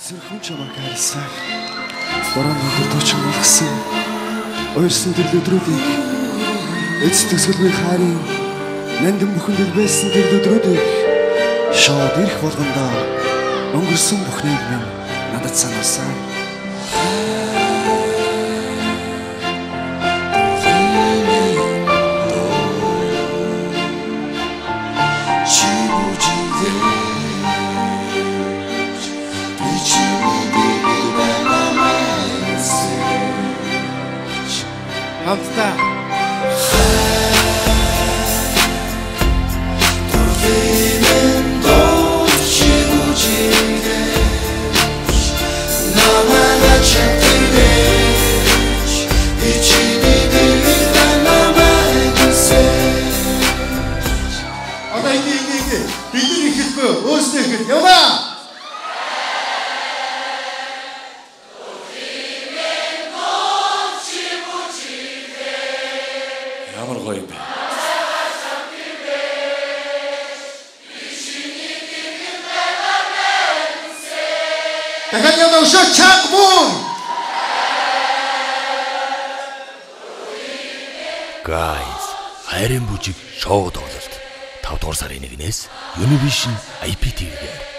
Сэрхэн чамайг хайрласан. Борон өдөр туучин болгосон. Уйрсан тэр өдрүүдийг эцэг төгсгөлгүй хайрын нандин бүхэнд байсан тэр өдрүүдийг шууд ирэх болгондоо өнгөрсөн бүхнийг минь надад сануулсан. Хамтдаа одоо ингэ бид нар ихэхгүй өөрсдөө ихэд яваа. Ямар гоё юм бэ? Дахиад яваа өшөө чагмуу. Guys, хайрын бүжиг шоу тоглолт 5 дугаар сарын 1-ээс Univision IPTV-гээр